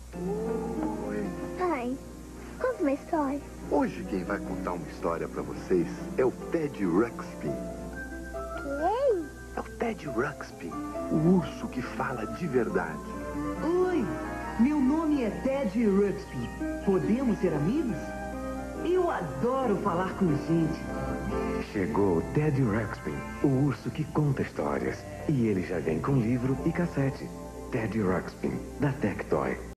Oi. Pai, conta uma história. Hoje quem vai contar uma história pra vocês é o Ted Ruxpin. Quem? É o Ted Ruxpin, o urso que fala de verdade. Oi, meu nome é Ted Ruxpin. Podemos ser amigos? Eu adoro falar com gente. Chegou o Ted Ruxpin, o urso que conta histórias. E ele já vem com livro e cassete. Ted Ruxpin, da Tectoy.